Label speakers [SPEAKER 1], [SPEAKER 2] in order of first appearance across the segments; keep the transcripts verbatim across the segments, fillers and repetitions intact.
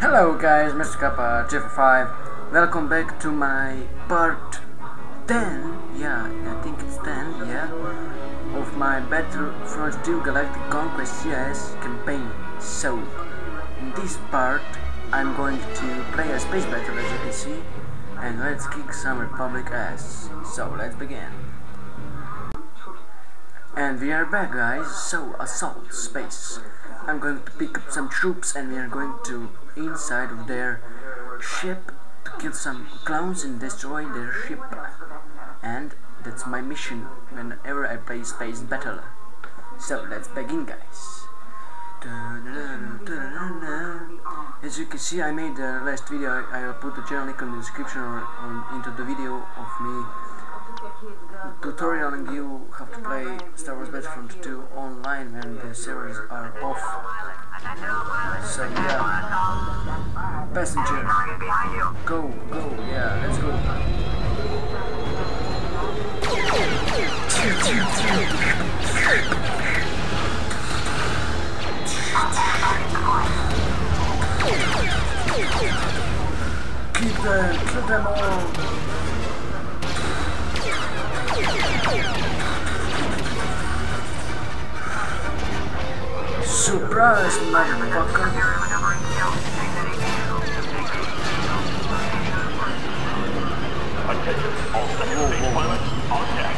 [SPEAKER 1] Hello guys, Mister Kappa J five. Welcome back to my part ten, yeah, I think it's ten, yeah, of my Battlefront two Galactic Conquest C I S campaign. So, in this part, I'm going to play a space battle, as you can see, and let's kick some Republic ass. So, let's begin. And we are back, guys. So, assault space. I'm going to pick up some troops and we are going to inside of their ship to kill some clowns and destroy their ship. And that's my mission whenever I play space battle. So let's begin, guys. As you can see, I made the last video. I will put the channel link in the description or, or into the video of me tutorialing you how to play Star Wars Battlefront two online when the servers are off. So yeah, passenger, go, go, yeah, let's go. Keep them, kill them all. Surprise, motherfucker!
[SPEAKER 2] Attention, all second stage pilots on deck.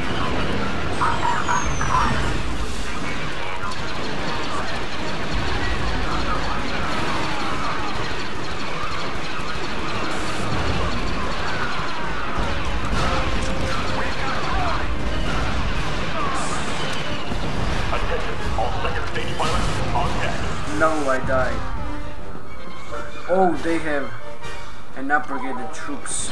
[SPEAKER 1] No, I died. Oh, they have an upgraded troops.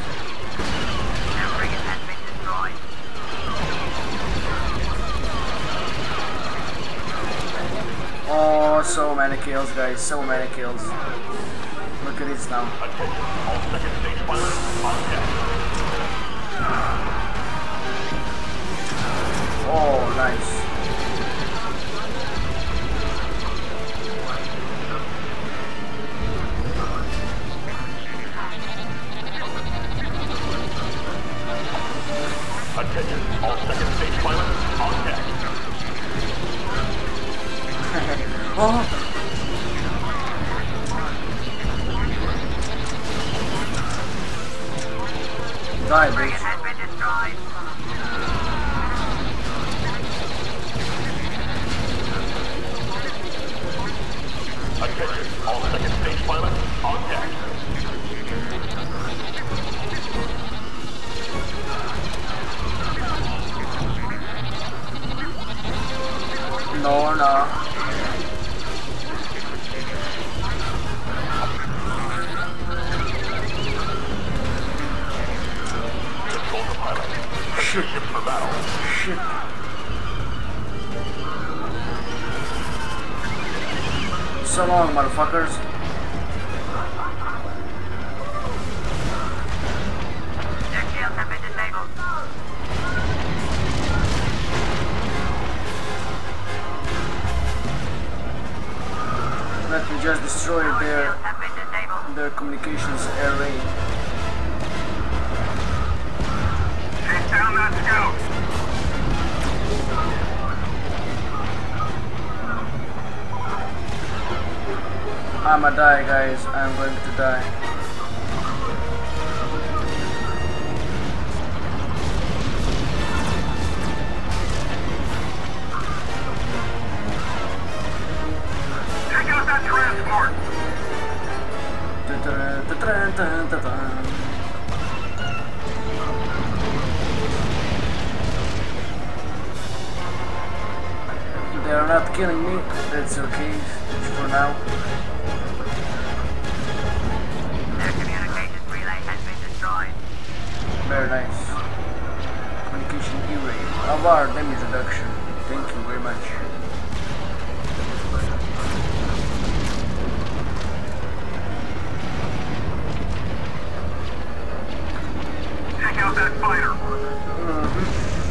[SPEAKER 1] Oh, so many kills, guys, so many kills. Look at this now.
[SPEAKER 2] All second stage pilots on deck.
[SPEAKER 1] Oh, nice.
[SPEAKER 2] Attention, all second stage pilots on deck.
[SPEAKER 1] Oh! Die, bitch.
[SPEAKER 2] Attention, all second stage pilots on deck.
[SPEAKER 1] No, no.
[SPEAKER 2] Control the pilot.
[SPEAKER 1] Shit.
[SPEAKER 2] Ship for battle.
[SPEAKER 1] Shit. So long, motherfuckers.
[SPEAKER 3] Their shields have been disabled.
[SPEAKER 1] Let me just destroy their their communications array.
[SPEAKER 2] Take down that scout.
[SPEAKER 1] I'ma die, guys. I'm going to die.
[SPEAKER 2] Transport.
[SPEAKER 1] They're not killing me, that's okay for now.
[SPEAKER 3] Their communications relay has been destroyed.
[SPEAKER 1] Very nice. Communication array. Avar damage reduction. Thank you very much.
[SPEAKER 2] Take out that fighter.
[SPEAKER 1] Mm-hmm.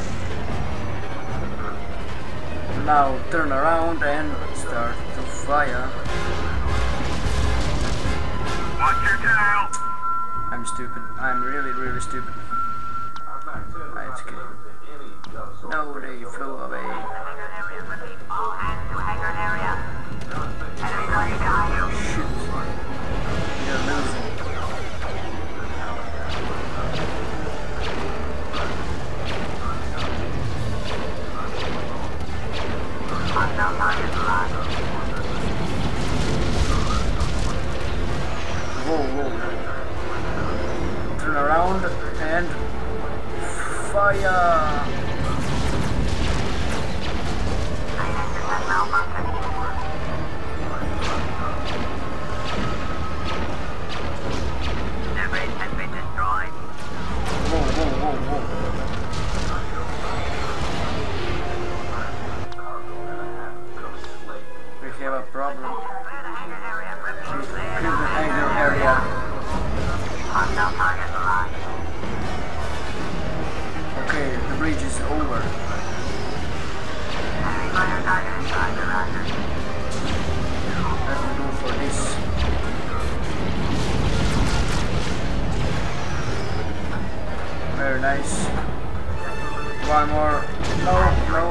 [SPEAKER 1] Now turn around and start to fire.
[SPEAKER 2] Watch your tail.
[SPEAKER 1] I'm stupid. I'm really, really stupid. Ah, it's okay. No, they flew away.
[SPEAKER 3] Hangar area. Repeat. All hands to hangar area. Enemy target behind you.
[SPEAKER 1] Shit. You're losing.
[SPEAKER 3] Hostile target locked.
[SPEAKER 1] Whoa, whoa. Turn around and fire!
[SPEAKER 3] Their base has been destroyed.
[SPEAKER 1] Whoa, whoa, whoa, whoa. We have a problem.
[SPEAKER 3] Clear the hangar area. Repeat.
[SPEAKER 1] Clear
[SPEAKER 3] Clear
[SPEAKER 1] the
[SPEAKER 3] the
[SPEAKER 1] hangar area.
[SPEAKER 3] hostile target locked.
[SPEAKER 1] Okay, the bridge is over.
[SPEAKER 3] Enemy fighter target inside the rocket.
[SPEAKER 1] Let me go for this. Very nice. One more. No, no.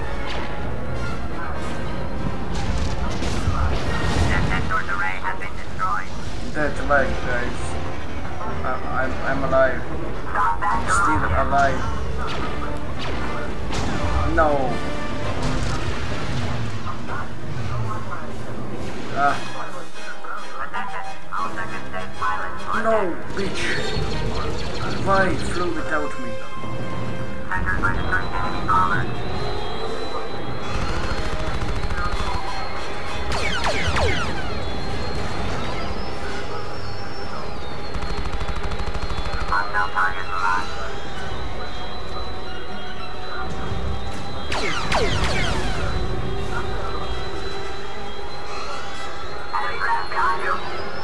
[SPEAKER 3] Their sensors array has been destroyed.
[SPEAKER 1] That's lag, guys. I- I'm, I'm alive.
[SPEAKER 3] Stop that
[SPEAKER 1] Still alive. No. Ah,
[SPEAKER 3] Attention. All second stage pilots on
[SPEAKER 1] no,
[SPEAKER 3] deck.
[SPEAKER 1] bitch. Why flew without me?
[SPEAKER 3] Sensors register enemy bomber. Hostile target locked. Enemy craft behind you.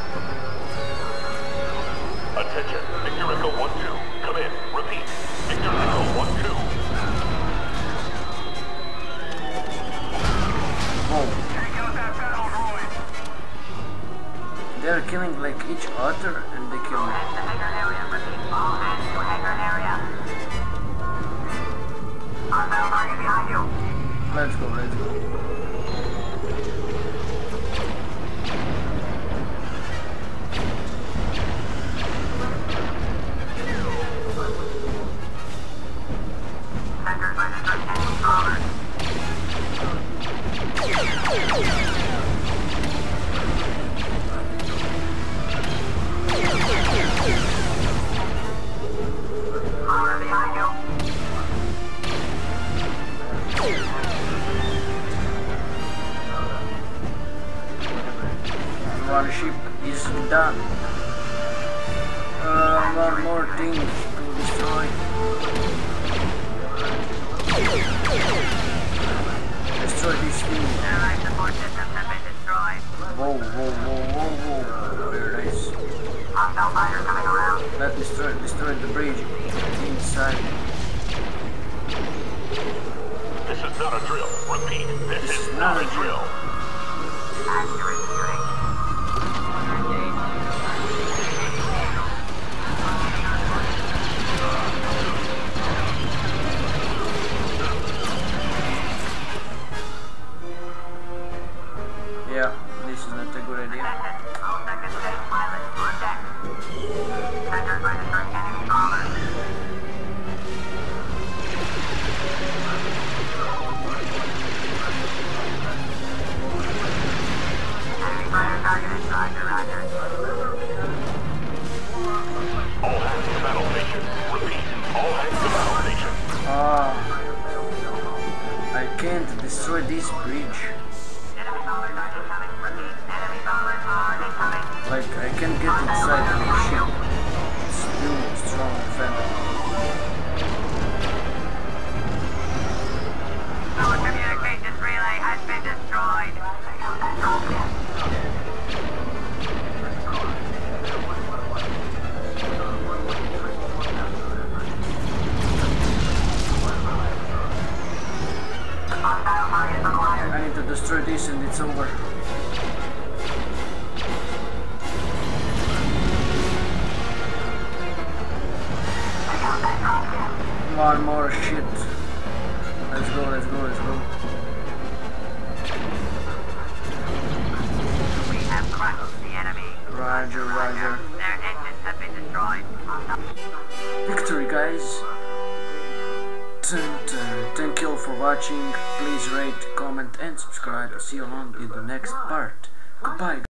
[SPEAKER 2] Attention, Victor Echo one two. Come in. Repeat. Victor Echo one two.
[SPEAKER 1] Whoa.
[SPEAKER 2] Take out that battle droid.
[SPEAKER 1] They're killing like each other and they kill
[SPEAKER 3] All
[SPEAKER 1] me.
[SPEAKER 3] hands to hangar area. Repeat. All hands to hangar area. Hostile target behind you.
[SPEAKER 1] Let's go, let's go.
[SPEAKER 3] Sensors register enemy bomber. Bomber behind you.
[SPEAKER 1] One ship is done. Uh, one more thing to destroy. Destroy this thing.
[SPEAKER 3] Allied support systems have been destroyed.
[SPEAKER 1] Whoa, whoa, whoa, whoa, whoa. Very nice.
[SPEAKER 3] Hostile fighter coming around.
[SPEAKER 1] Let's destroy, destroy the bridge inside.
[SPEAKER 2] This is not a drill. Repeat. This is not a drill.
[SPEAKER 3] Accurate shooting.
[SPEAKER 1] Yeah, this is not a good idea.
[SPEAKER 3] Attention. All second stage pilots on deck. Sensors register enemy bomber. Enemy fighter target inside the rocket.
[SPEAKER 2] All hands to battle station. Repeat. All hands to battle station.
[SPEAKER 1] Ah, I can't destroy this bridge.
[SPEAKER 3] Enemy bombers are incoming. Repeat. Enemy bombers are incoming.
[SPEAKER 1] Like, I can't get inside the ship. It's too strong defender.
[SPEAKER 3] Our communications relay has been destroyed. Hostile target acquired.
[SPEAKER 1] I need to destroy this and it's over. Far more shit. Let's go, let's go, let's go.
[SPEAKER 3] We have crushed the enemy.
[SPEAKER 1] Roger, roger.
[SPEAKER 3] Their engines have been destroyed.
[SPEAKER 1] Victory, guys. Dun, dun. Thank you all for watching. Please rate, comment and subscribe. See you along in the next part. Goodbye.